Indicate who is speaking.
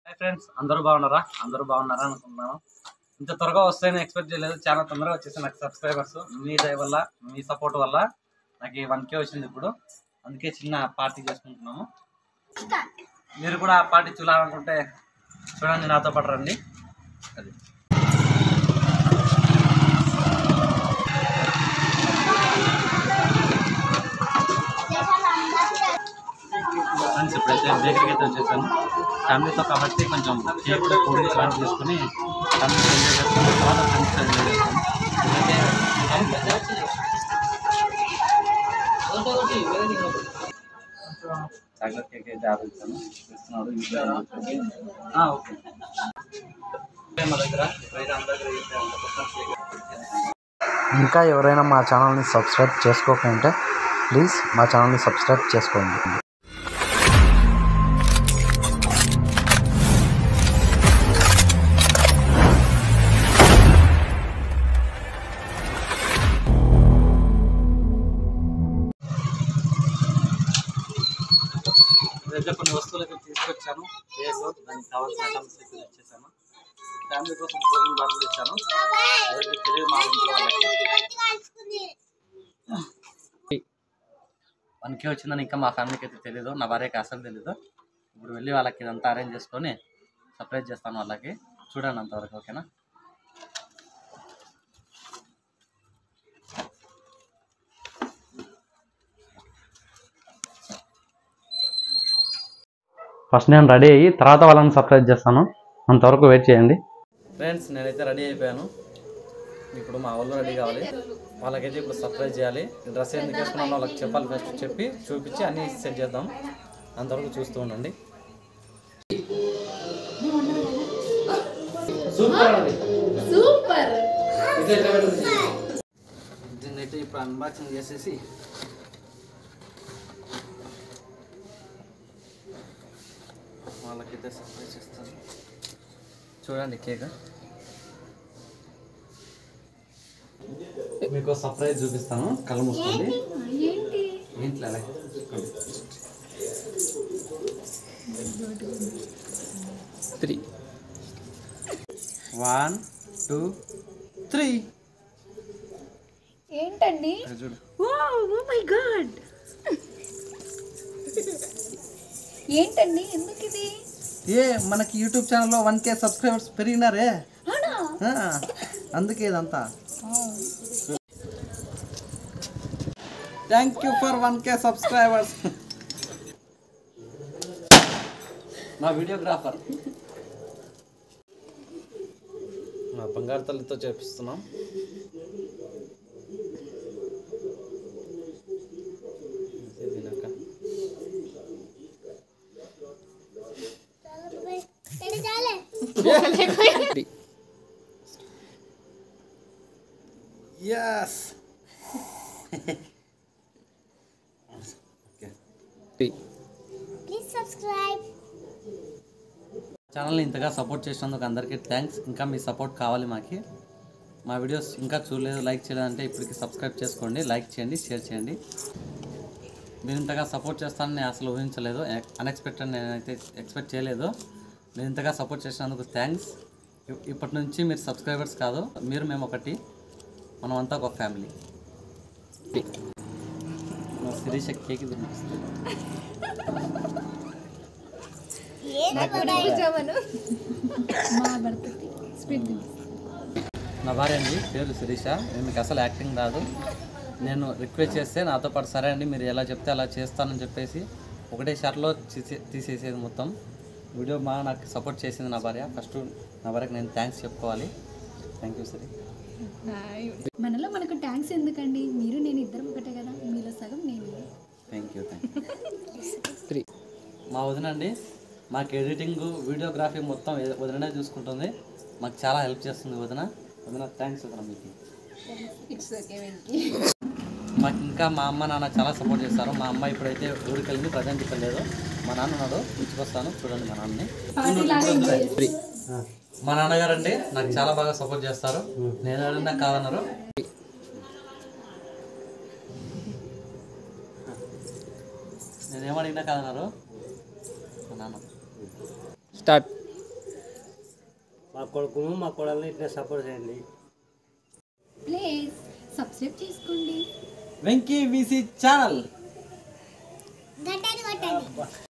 Speaker 1: Hi friends, అందరూ బాగున్నారా? అందరూ బాగున్నారా అనుకుంటున్నాను. ఇంత త్వరగా వస్తాయని ఎక్స్పెక్ట్ చేయలేదు. చాలా తొందరగా వచ్చేసి నాకు సబ్స్క్రైబర్స్ మీ దయ వల్ల, మీ సపోర్ట్ వల్ల నాకు 1K వచ్చింది ఇప్పుడు. అందుకే చిన్న పార్టీ చేసుకుంటున్నాము. మీరు కూడా ఆ పార్టీ చూడాలనుకుంటే చూడండి, నాతో పాటు రండి. అది ఫ్రెండ్స్, ఇప్పుడైతే బేకరీకి అయితే వచ్చేసాను ఫ్యామిలీతో కాబట్టి. కొంచెం కేక్ కూల్ డ్రింక్స్ లాంటి తీసుకుని ఫ్యామిలీతో ఎంజాయ్ చేసుకుని తర్వాత ఫ్రెండ్స్తో ఎంజాయ్ చేస్తాను. చాక్లెట్ కేక్ అయితే ఆర్డర్ ఇస్తాను. ఇస్తున్నాడు ఓకే. మా దగ్గర
Speaker 2: ఇంకా ఎవరైనా మా ఛానల్ని సబ్స్క్రైబ్ చేసుకోకుంటే ప్లీజ్ మా ఛానల్ని సబ్స్క్రైబ్ చేసుకోండి.
Speaker 1: దగ్గర కొన్ని వస్తువులు అయితే తీసుకొచ్చాను. కేక్, దానికి కావాల్సిన ఐటమ్స్ అయితే వచ్చేసాను. ఫ్యామిలీ కోసం భోజనం బాగా ఇచ్చాను. తెలియదు మా ఇంట్లో వాళ్ళకి 1K వచ్చిందని ఇంకా మా ఫ్యామిలీకి అయితే తెలీదు. నా భార్యకి అసలు తెలీదు. ఇప్పుడు వెళ్ళి వాళ్ళకి ఇదంతా అరేంజ్ చేసుకొని సర్ప్రైజ్ చేస్తాను వాళ్ళకి. చూడండి అంతవరకు, ఓకేనా?
Speaker 2: ఫస్ట్ నేను రెడీ అయ్యి తర్వాత వాళ్ళని సర్ప్రైజ్ చేస్తాను. అంతవరకు వెయిట్ చేయండి.
Speaker 1: ఫ్రెండ్స్, నేనైతే రెడీ అయిపోయాను. ఇప్పుడు మా వాళ్ళు రెడీ కావాలి. వాళ్ళకైతే ఇప్పుడు సర్ప్రైజ్ చేయాలి. డ్రెస్ ఎందుకు వేసుకున్నాను వాళ్ళకి చెప్పాలి. ఫస్ట్ చెప్పి చూపించి అన్నీ సెట్ చేద్దాం. అంతవరకు చూస్తూ ఉండండి. దీన్నైతే ఇప్పుడు అన్బాక్సింగ్ చేసేసి వాళ్ళకైతే సర్ప్రైజ్ చేస్తాను. చూడండి కేక్. మీకు సర్ప్రైజ్ చూపిస్తాను. కళ్ళు మూసుకోండి. ఇంట్లో అలాగే 3 1 2 3.
Speaker 3: ఏంటండి?
Speaker 1: చూడు.
Speaker 3: ఓ మై గాడ్, ఏంటండి? ఎందుకు ఇది?
Speaker 1: మనకి యూట్యూబ్ ఛానల్లో 1K సబ్స్క్రైబర్స్ పెరిగినారే, అందుకే ఇదంతా. Thank you for 1K subscribers. మా వీడియోగ్రాఫర్ మా బంగారు తల్లితో చేపిస్తున్నాం. Yes.
Speaker 3: Please subscribe.
Speaker 1: ఛానల్ని ఇంతగా సపోర్ట్ చేసినందుకు అందరికీ థ్యాంక్స్. ఇంకా మీ సపోర్ట్ కావాలి మాకి. మా వీడియోస్ ఇంకా చూడలేదు, లైక్ చేయలేదంటే ఇప్పటికి సబ్స్క్రైబ్ చేసుకోండి, లైక్ చేయండి, షేర్ చేయండి. మీరు ఇంతగా సపోర్ట్ చేస్తానని నేను అసలు ఊహించలేదు. అన్ఎక్స్పెక్టెడ్, నేనైతే ఎక్స్పెక్ట్ చేయలేదు. మీరు ఇంతగా సపోర్ట్ చేసినందుకు థ్యాంక్స్. ఇప్పటి నుంచి మీరు సబ్స్క్రైబర్స్ కాదు, మీరు మేము ఒకటి, మనం అంతా ఒక ఫ్యామిలీ. శిరీష కేక్ తినిపిస్తుంది. నా భార్య అండి, పేరు శిరీష. మీకు అసలు యాక్టింగ్ రాదు. నేను రిక్వెస్ట్ చేస్తే నాతో పాటు సరే అండి మీరు ఎలా చెప్తే అలా చేస్తానని చెప్పేసి ఒకటే షాట్లో తీసేసేది మొత్తం. వీడియో బాగా నాకు సపోర్ట్ చేసింది నా భార్య. ఫస్ట్ నా భార్యకి నేను థ్యాంక్స్ చెప్పుకోవాలి. థ్యాంక్ యూ సరే.
Speaker 3: మనలో మనకు ట్యాంక్స్ ఎందుకండి? మీరు నేను ఇద్దరం ఒకటే కదా, మీలో సగం నేను.
Speaker 1: Thank you. 3 మా వదిన అండి, మాకు ఎడిటింగ్, వీడియోగ్రఫీ మొత్తం వదిననే చూసుకుంటుంది. మాకు చాలా హెల్ప్ చేస్తుంది వదిన. థ్యాంక్స్ వదిన మీకు. మాకు ఇంకా మా అమ్మ నాన్న చాలా సపోర్ట్ చేస్తారు. మా అమ్మ ఇప్పుడైతే ఊరికి వెళ్ళింది, ప్రజెంట్ ఇక్కడ లేదు. మా నాన్న ఉన్నాడు, పిలుచుకొస్తాను. చూడండి మా నాన్నని. మా నాన్నగారు అంటే నాకు చాలా బాగా సపోర్ట్ చేస్తారు. నేను అడిగినా కాదన్నారు. నేనేమడిగినా కాదన్నారు మా నాన్న.
Speaker 4: స్టార్ట్. మా కొడుకును మా కోడల్ని ఇట్లా సపోర్ట్ చేయండి.
Speaker 3: ప్లీజ్ సబ్స్క్రైబ్ చేసుకోండి.
Speaker 1: Venky VC channel.